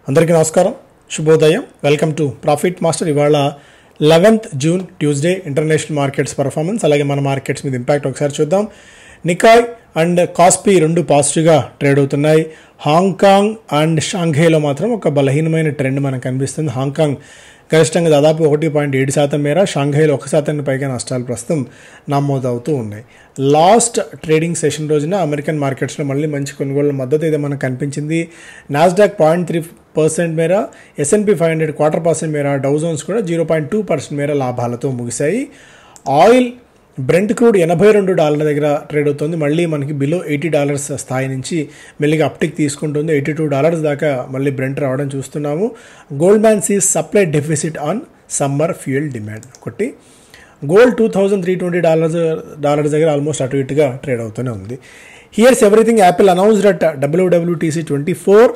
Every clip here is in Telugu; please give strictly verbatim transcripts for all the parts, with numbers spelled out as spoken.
అందరికీ నమస్కారం, శుభోదయం. Welcome to profit master. ఇవాళ eleventh June Tuesday international markets performance, అలాగే మన మార్కెట్స్ మీద ఇంపాక్ట్ ఒకసారి చూద్దాం. నికాయ్ అండ్ కాస్పీ రెండు పాజిటివ్గా ట్రేడ్ అవుతున్నాయి. హాంకాంగ్ అండ్ షాంఘైలో మాత్రం ఒక బలహీనమైన ట్రెండ్ మనకు కనిపిస్తుంది. హాంకాంగ్ గరిష్టంగా దాదాపు ఒకటి పాయింట్ ఏడు శాతం మేర, షాంఘైలో ఒక శాతానికి పైగా నష్టాలు ప్రస్తుతం నమోదవుతూ ఉన్నాయి. లాస్ట్ ట్రేడింగ్ సెషన్ రోజున అమెరికన్ మార్కెట్స్లో మళ్ళీ మంచి కొనుగోళ్ల మద్దతు అయితే మనకు కనిపించింది. నాస్డాక్ పాయింట్ త్రీ పర్సెంట్ మేర, S and P five hundred quarter percent మేర, డౌ జోన్స్ కూడా జీరో పాయింట్ టూ పర్సెంట్ మేర లాభాలతో ముగిశాయి. ఆయిల్ బ్రెంట్ క్రూడ్ ఎనభై రెండు డాలర్ల దగ్గర ట్రేడ్ అవుతుంది. మళ్ళీ మనకి బిలో ఎయిటీ డాలర్స్ స్థాయి నుంచి మెల్లిగా అప్టిక్ తీసుకుంటుంది. ఎయిటీ టూ డాలర్స్ దాకా మళ్ళీ బ్రెంట్ రావడం చూస్తున్నాము. Goldman sees supply deficit on summer fuel demand. ఒకటి gold two thousand three twenty dollars dollars దగ్గర ఆల్మోస్ట్ అటు ఇటుగా ట్రేడ్ అవుతూనే ఉంది. Here's everything Apple announced at WWDC twenty four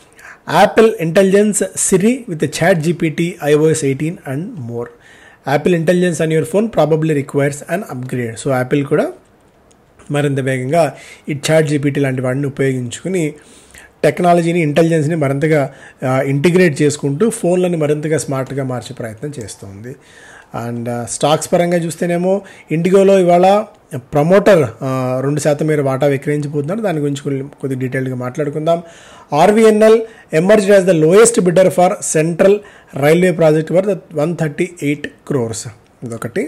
Apple Intelligence Siri with ChatGPT, iOS eighteen and more. Apple Intelligence on your phone probably requires an upgrade. So Apple కూడా మరింత వేగంగా ఈ చాట్ జీపీటీ లాంటి వాటిని ఉపయోగించుకుని టెక్నాలజీని, ఇంటెలిజెన్స్ని మరింతగా ఇంటిగ్రేట్ చేసుకుంటూ ఫోన్లని మరింతగా స్మార్ట్గా మార్చే ప్రయత్నం చేస్తుంది. అండ్ స్టాక్స్ పరంగా చూస్తేనేమో ఇండిగోలో ఇవాళ ప్రమోటర్ రెండు శాతం మేర వాటా విక్రయించిపోతున్నారు. దాని గురించి కొద్ది డీటెయిల్గా మాట్లాడుకుందాం. RVNL emerged as the lowest bidder for Central Railway project worth one thirty eight crores. ఇదొకటి.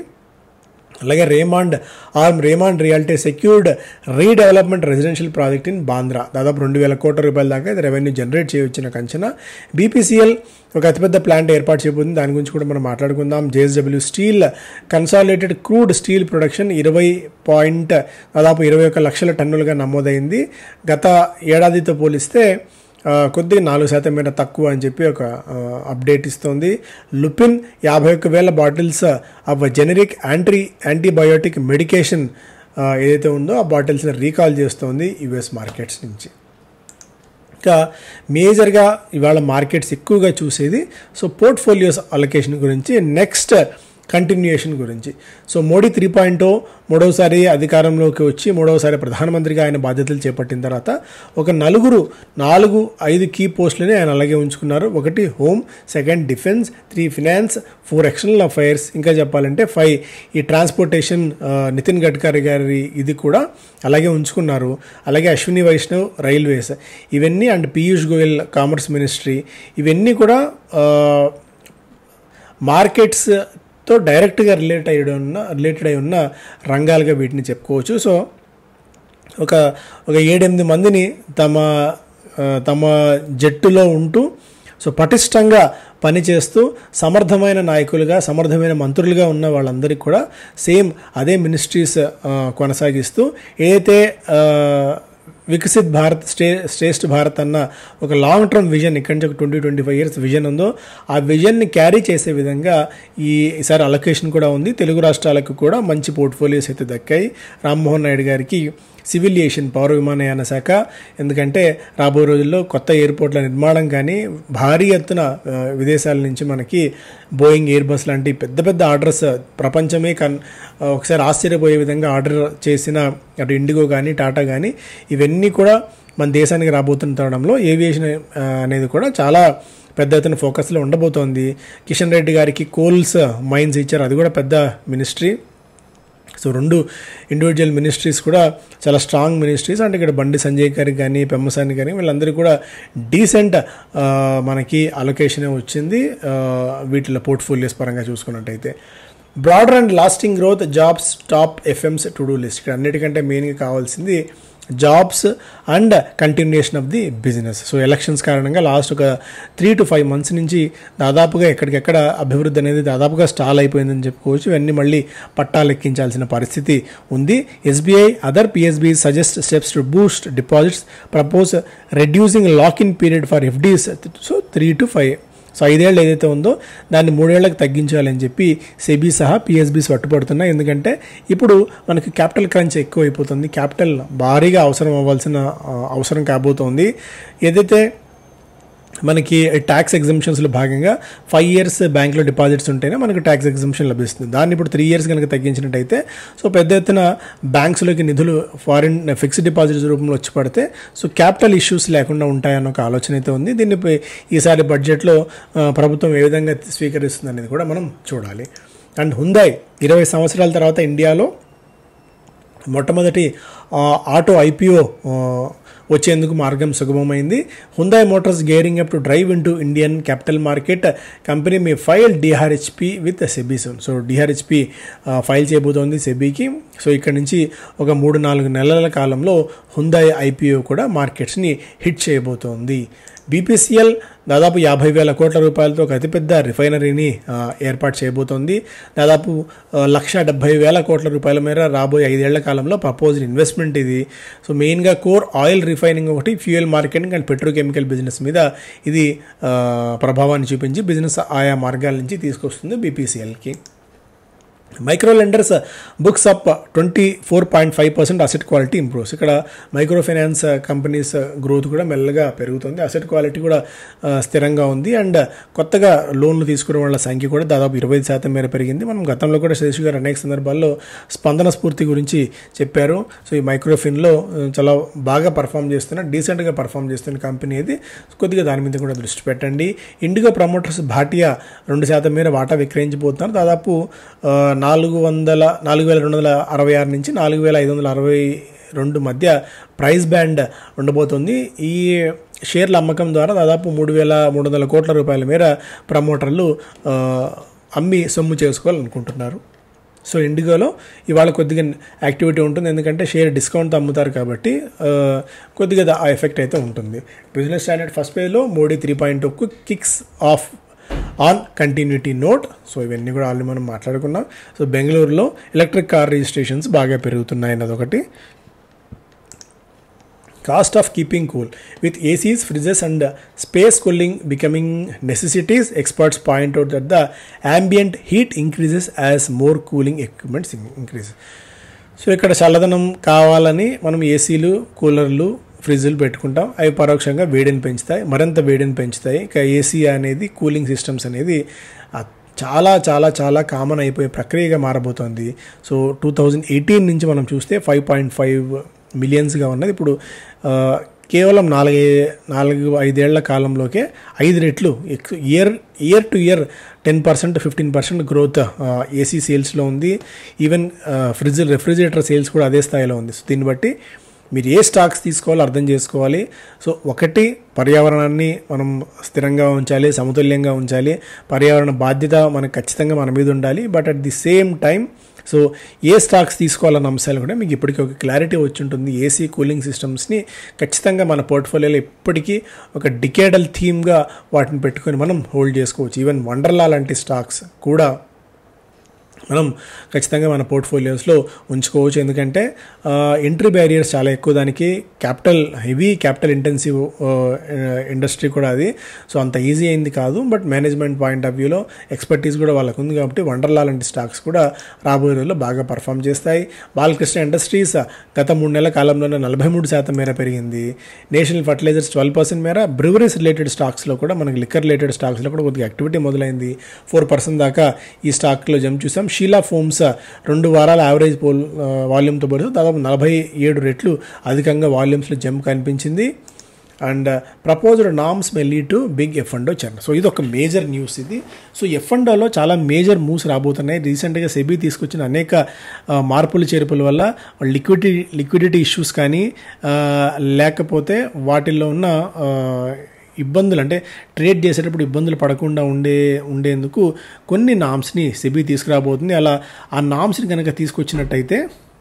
అలాగే Raymond arm Raymond Realty secured redevelopment residential project in Bandra. దాదాపు రెండు వేల కోట్ల రూపాయల దాకా ఇది రెవెన్యూ జనరేట్ చేయవచ్చిన కంచన. బీపీసీఎల్ ఒక అతిపెద్ద ప్లాంట్ ఏర్పాటు చేయబోతుంది. దాని గురించి కూడా మనం మాట్లాడుకుందాం. JSW Steel consolidated crude steel production ఇరవై పాయింట్ దాదాపు ఇరవై ఒక్క లక్షల టన్నులుగా నమోదైంది. గత ఏడాదితో పోలిస్తే కొద్దిగా నాలుగు శాతం మీద తక్కువ అని చెప్పి ఒక అప్డేట్ ఇస్తుంది. లుపిన్ యాభై ఒక్క వేల bottles of generic anti antibiotic medication ఏదైతే ఉందో ఆ బాటిల్స్ని రీకాల్ చేస్తోంది యుఎస్ మార్కెట్స్ నుంచి. ఇంకా మేజర్గా ఇవాళ మార్కెట్స్ ఎక్కువగా చూసేది సో పోర్ట్ఫోలియోస్ అలొకేషన్ గురించి, నెక్స్ట్ కంటిన్యూయేషన్ గురించి. సో మోడీ త్రీ పాయింట్ మూడవసారి అధికారంలోకి వచ్చి మూడవసారి ప్రధానమంత్రిగా ఆయన బాధ్యతలు చేపట్టిన తర్వాత ఒక నలుగురు నాలుగు ఐదు కీ పోస్టులని ఆయన అలాగే ఉంచుకున్నారు. ఒకటి home, second defence, three finance, four external affairs, ఇంకా చెప్పాలంటే ఫైవ్ ఈ ట్రాన్స్పోర్టేషన్ నితిన్ గడ్కరీ గారి ఇది కూడా అలాగే ఉంచుకున్నారు. అలాగే అశ్విని వైష్ణవ్ రైల్వేస్ ఇవన్నీ, and Piyush Goyal commerce ministry, ఇవన్నీ కూడా మార్కెట్స్ తో డైరెక్ట్గా రిలేట్ అయ్యి ఉన్న రిలేటెడ్ అయి ఉన్న రంగాలుగా వీటిని చెప్పుకోవచ్చు. సో ఒక ఒక ఏడెనిమిది మందిని తమ తమ జట్టులో ఉంటూ సో పటిష్టంగా పనిచేస్తూ సమర్థమైన నాయకులుగా, సమర్థమైన మంత్రులుగా ఉన్న వాళ్ళందరికీ కూడా సేమ్ అదే మినిస్ట్రీస్ కొనసాగిస్తూ ఏదైతే వికసిత్ భారత్ స్టే శ్రేష్ఠ భారత్ అన్న ఒక లాంగ్ టర్మ్ విజన్, ఇక్కడి నుంచి ఒక twenty twenty five years vision ఉందో ఆ విజన్ని క్యారీ చేసే విధంగా ఈ ఈసారి అలొకేషన్ కూడా ఉంది. తెలుగు రాష్ట్రాలకు కూడా మంచి పోర్ట్ఫోలియోస్ అయితే దక్కాయి. రామ్మోహన్ నాయుడు గారికి సివిలియేషన్ పౌర విమానయాన శాఖ, ఎందుకంటే రాబోయే రోజుల్లో కొత్త ఎయిర్పోర్ట్ల నిర్మాణం కానీ, భారీ ఎత్తున విదేశాల నుంచి మనకి బోయింగ్, ఎయిర్ బస్ లాంటి పెద్ద పెద్ద ఆర్డర్స్ ప్రపంచమే కన్ ఒకసారి ఆశ్చర్యపోయే విధంగా ఆర్డర్ చేసిన అటు ఇండిగో కానీ టాటా కానీ ఇవన్నీ కూడా మన దేశానికి రాబోతున్న తరుణంలో ఏవియేషన్ అనేది కూడా చాలా పెద్ద ఎత్తున ఫోకస్లో ఉండబోతోంది. కిషన్ రెడ్డి గారికి కోల్స్ మైన్స్ ఇచ్చారు, అది కూడా పెద్ద మినిస్ట్రీ. సో రెండు ఇండివిజువల్ మినిస్ట్రీస్ కూడా చాలా స్ట్రాంగ్ మినిస్ట్రీస్. అంటే ఇక్కడ బండి సంజయ్ గారికి కానీ, పెమ్మసాని కానీ వీళ్ళందరికీ కూడా డీసెంట్ మనకి అలొకేషన్ వచ్చింది వీటిలో పోర్ట్ఫోలియోస్ పరంగా చూసుకున్నట్టయితే. Broader and lasting growth, jobs, top FM's to do list. ఇక్కడ అన్నిటికంటే మెయిన్గా కావాల్సింది jobs and continuation of the business. So elections కారణంగా లాస్ట్ ఒక త్రీ టు ఫైవ్ మంత్స్ నుంచి దాదాపుగా ఎక్కడికెక్కడ అభివృద్ధి అనేది దాదాపుగా స్టాల్ అయిపోయిందని చెప్పుకోవచ్చు. ఇవన్నీ మళ్ళీ పట్టాలెక్కించాల్సిన పరిస్థితి ఉంది. SBI other PSB suggest steps to boost deposits, propose reducing lock in period for FDs. So three to five so ఐదేళ్ళు ఏదైతే ఉందో దాన్ని మూడేళ్లకు తగ్గించాలని చెప్పి సెబీ సహా పిఎస్బీస్ పట్టుబడుతున్నాయి. ఎందుకంటే ఇప్పుడు మనకి క్యాపిటల్ క్రంచ్ ఎక్కువ అయిపోతుంది, క్యాపిటల్ భారీగా అవసరం అవ్వాల్సిన అవసరం కాబోతోంది. ఏదైతే మనకి ట్యాక్స్ ఎగ్జంప్షన్స్లో భాగంగా ఫైవ్ ఇయర్స్ బ్యాంక్లో డిపాజిట్స్ ఉంటేనే మనకు ట్యాక్స్ ఎగ్జంప్షన్ లభిస్తుంది. దాన్ని ఇప్పుడు త్రీ ఇయర్స్ కనుక తగ్గించినట్టయితే సో పెద్ద ఎత్తున బ్యాంక్స్లోకి నిధులు ఫారిన్ ఫిక్స్డ్ డిపాజిట్స్ రూపంలో వచ్చి పడితే సో క్యాపిటల్ ఇష్యూస్ లేకుండా ఉంటాయన్న ఒక ఆలోచన అయితే ఉంది. దీన్ని ఈసారి బడ్జెట్లో ప్రభుత్వం ఏ విధంగా స్వీకరిస్తుంది అనేది కూడా మనం చూడాలి. అండ్ హుందాయ్ ఇరవై సంవత్సరాల తర్వాత ఇండియాలో మొట్టమొదటి ఆటో ఐపీఓ వచ్చేందుకు మార్గం సుగమమైంది. Hyundai Motors gearing up to drive into Indian capital market. Company may file DRHP with SEBI soon. So DRHP file చేయబోతోంది సెబీకి. సో ఇక్కడ నుంచి ఒక మూడు నాలుగు నెలల కాలంలో హుందాయ్ ఐపీఓ కూడా మార్కెట్స్ని హిట్ చేయబోతోంది. బీపీసీఎల్ దాదాపు యాభై వేల కోట్ల రూపాయలతో ఒక అతిపెద్ద రిఫైనరీని ఏర్పాటు చేయబోతోంది. దాదాపు లక్ష డెబ్బై వేల కోట్ల రూపాయల మేర రాబోయే ఐదేళ్ల కాలంలో ప్రపోజ్డ్ ఇన్వెస్ట్మెంట్ ఇది. సో మెయిన్గా కోర్ ఆయిల్ రిఫైనింగ్ ఒకటి, fuel marketing and petrochemical business మీద ఇది ప్రభావాన్ని చూపించి బిజినెస్ ఆయా మార్గాల నుంచి తీసుకొస్తుంది బీపీసీఎల్కి. Micro lenders books up twenty four point five percent asset quality improves. ఇక్కడ మైక్రో ఫైనాన్స్ కంపెనీస్ గ్రోత్ కూడా మెల్లగా పెరుగుతుంది, అసెట్ క్వాలిటీ కూడా స్థిరంగా ఉంది. అండ్ కొత్తగా లోన్లు తీసుకునే వాళ్ళ సంఖ్య కూడా దాదాపు ఇరవై ఐదు శాతం మేర పెరిగింది. మనం గతంలో కూడా శేషు గారు అనేక సందర్భాల్లో స్పందన స్ఫూర్తి గురించి చెప్పారు. సో ఈ మైక్రోఫిన్లో చాలా బాగా పర్ఫామ్ చేస్తున్న డీసెంట్గా పర్ఫామ్ చేస్తున్న కంపెనీ ఇది. కొద్దిగా దాని మీద కూడా దృష్టి పెట్టండి. ఇండిగో ప్రమోటర్స్ భాటియా రెండు శాతం మేర వాటా విక్రయించబోతున్నారు. దాదాపు నాలుగు వందల నాలుగు వేల రెండు వందల అరవై ఆరు నుంచి నాలుగు వేల ఐదు వందల అరవై రెండు మధ్య ప్రైస్ బ్యాండ్ ఉండబోతుంది. ఈ షేర్ల అమ్మకం ద్వారా దాదాపు మూడు వేల మూడు వందల కోట్ల రూపాయల మేర ప్రమోటర్లు అమ్మి సొమ్ము చేసుకోవాలనుకుంటున్నారు. సో ఇండిగోలో ఇవాళ కొద్దిగా యాక్టివిటీ ఉంటుంది, ఎందుకంటే షేర్ డిస్కౌంట్ అమ్ముతారు కాబట్టి కొద్దిగా ఆ ఎఫెక్ట్ అయితే ఉంటుంది. బిజినెస్ స్టాండర్డ్ ఫస్ట్ పేజ్లో Modi three point two kicks off on continuity note. So ఇవన్నీ కూడా ఆల్రెడీ మనం మాట్లాడుకున్నాం. సో బెంగళూరులో ఎలక్ట్రిక్ కార్ రిజిస్ట్రేషన్స్ బాగా పెరుగుతున్నాయి అన్నది ఒకటి. Cost of keeping cool with ACs, fridges and space cooling becoming necessities. Experts point out that the ambient heat increases as more cooling equipments increase. So ఇక్కడ చల్లదనం కావాలని మనం ఏసీలు, కూలర్లు, ఫ్రిడ్జ్లు పెట్టుకుంటాం. అవి పరోక్షంగా వేడిని పెంచుతాయి, మరింత వేడిని పెంచుతాయి. ఇక ఏసీ అనేది, కూలింగ్ సిస్టమ్స్ అనేది చాలా చాలా చాలా కామన్ అయిపోయే ప్రక్రియగా మారబోతోంది. సో టూ థౌజండ్ ఎయిటీన్ నుంచి మనం చూస్తే ఫైవ్ పాయింట్ ఫైవ్ మిలియన్స్గా ఉన్నది. ఇప్పుడు కేవలం నాలుగే నాలుగు ఐదేళ్ల కాలంలోకే ఐదు రెట్లు year year to year ten percent fifteen percent growth AC సేల్స్లో ఉంది. ఈవెన్ ఫ్రిడ్జ్ రెఫ్రిజిరేటర్ సేల్స్ కూడా అదే స్థాయిలో ఉంది. సో దీన్ని బట్టి మీరు ఏ స్టాక్స్ తీసుకోవాలో అర్థం చేసుకోవాలి. సో ఒకటి, పర్యావరణాన్ని మనం స్థిరంగా ఉంచాలి, సమతుల్యంగా ఉంచాలి. పర్యావరణ బాధ్యత మనకు ఖచ్చితంగా మన మీద ఉండాలి. But at the same time so ఏ స్టాక్స్ తీసుకోవాలన్న అంశాలు కూడా మీకు ఇప్పటికీ ఒక క్లారిటీ వచ్చి ఉంటుంది. ఏసీ, కూలింగ్ సిస్టమ్స్ని ఖచ్చితంగా మన పోర్ట్ఫోలియోలో ఇప్పటికీ ఒక డికేడల్ థీమ్గా వాటిని పెట్టుకొని మనం హోల్డ్ చేసుకోవచ్చు. ఈవెన్ వండర్లా లాంటి స్టాక్స్ కూడా మనం ఖచ్చితంగా మన పోర్ట్ఫోలియోస్లో ఉంచుకోవచ్చు. ఎందుకంటే ఎంట్రీ బ్యారియర్స్ చాలా ఎక్కువ, దానికి capital heavy capital intensive industry కూడా అది. సో అంత ఈజీ అయింది కాదు. బట్ మేనేజ్మెంట్ పాయింట్ ఆఫ్ వ్యూలో ఎక్స్పర్టీస్ కూడా వాళ్ళకు ఉంది కాబట్టి వండర్లా లాంటి స్టాక్స్ కూడా రాబోయే రోజుల్లో బాగా పర్ఫామ్ చేస్తాయి. బాలకృష్ణ ఇండస్ట్రీస్ గత మూడు నెలల కాలంలోనే నలభై మూడు శాతం మేర పెరిగింది. నేషనల్ ఫర్టిలైజర్స్ ట్వెల్వ్ పర్సెంట్ మేర. బ్రివరీస్ రిలేటెడ్ స్టాక్స్లో కూడా మనకి లిక్కర్ రిలేటెడ్ స్టాక్స్లో కూడా కొద్దిగా యాక్టివిటీ మొదలైంది. ఫోర్ పర్సెంట్ దాకా ఈ స్టాక్లో జంప్ చూసాం. షీలా ఫోమ్స్ రెండు వారాల యావరేజ్ పోల్ వాల్యూమ్తో పాటు దాదాపు నలభై ఏడు రెట్లు అధికంగా వాల్యూమ్స్లో జంప్ కనిపించింది. And proposed norms may lead to big F and O churn. So ఇది ఒక మేజర్ న్యూస్ ఇది. సో ఎఫ్ అండ్ ఓలో చాలా మేజర్ మూవ్స్ రాబోతున్నాయి. రీసెంట్గా సెబీ తీసుకొచ్చిన అనేక మార్పులు చేర్పుల వల్ల లిక్విడిటీ లిక్విడిటీ ఇష్యూస్ కానీ లేకపోతే వాటిల్లో ఉన్న ఇబ్బందులు, అంటే ట్రేడ్ చేసేటప్పుడు ఇబ్బందులు పడకుండా ఉండే ఉండేందుకు కొన్ని నామ్స్ని సెబీ తీసుకురాబోతుంది. అలా ఆ నామ్స్ని కనుక తీసుకొచ్చినట్టయితే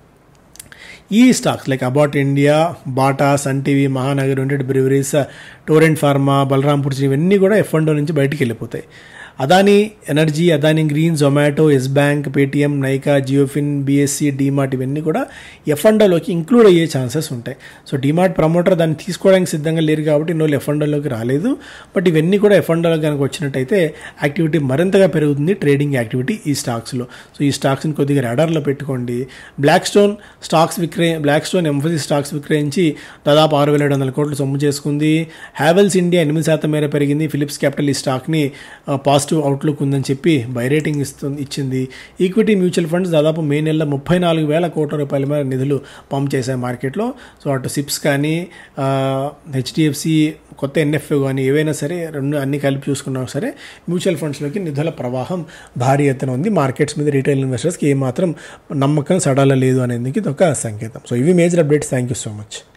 ఈ stocks like Abbott India, Bata, Sun TV, Mahanagar, United Breweries, Torrent Pharma, Balrampur ఇవన్నీ కూడా ఎఫ్ అండ్ ఓ నుంచి బయటికి వెళ్ళిపోతాయి. Adani Energy, Adani Green, Zomato, Yes Bank, Paytm, Nykaa, JioFin, BSE, DMart ఇవన్నీ కూడా ఎఫ్ అండ్ ఓలోకి ఇంక్లూడ్ అయ్యే ఛాన్సెస్ ఉంటాయి. సో డీమార్ట్ ప్రమోటర్ దాన్ని తీసుకోవడానికి సిద్ధంగా లేరు కాబట్టి ఇన్నోళ్ళు ఎఫ్ అండ్ ఓలోకి రాలేదు. బట్ ఇవన్నీ కూడా ఎఫ్ అండ్ ఓలో కనుక వచ్చినట్టయితే యాక్టివిటీ మరింతగా పెరుగుతుంది, ట్రేడింగ్ యాక్టివిటీ ఈ స్టాక్స్లో. సో ఈ స్టాక్స్ని కొద్దిగా రాడార్లో పెట్టుకోండి. బ్లాక్ స్టోన్ స్టాక్స్ విక్రయ బ్లాక్ స్టోన్ ఎంఫోసిస్ స్టాక్స్ విక్రయించి దాదాపు ఆరు వేల ఏడు వందల కోట్లు సొమ్ము చేసుకుంది. హ్యావెల్స్ ఇండియా ఎనిమిది శాతం మేర పెరిగింది. ఫిలిప్స్ క్యాపిటల్ ఈ స్టాక్ని పాజిటివ్ అవుట్లుక్ ఉందని చెప్పి బై రేటింగ్ ఇస్తుంది ఇచ్చింది. ఈక్విటీ మ్యూచువల్ ఫండ్స్ దాదాపు మే నెలలో ముప్పై నాలుగు వేల కోట్ల రూపాయల మేర నిధులు పంప్ చేశాయి మార్కెట్లో. సో అటు సిప్స్ కానీ హెచ్డిఎఫ్సి, కొత్త ఎన్ఎఫ్ఓ కానీ ఏవైనా సరే రెండు అన్ని కలిపి చూసుకున్నా సరే మ్యూచువల్ ఫండ్స్లోకి నిధుల ప్రవాహం భారీ ఎత్తున ఉంది. మార్కెట్స్ మీద రీటైల్ ఇన్వెస్టర్స్కి ఏమాత్రం నమ్మకం సడాల లేదు అనేది ఇది ఒక సంకేతం. సో ఇవి major updates. Thank you so much.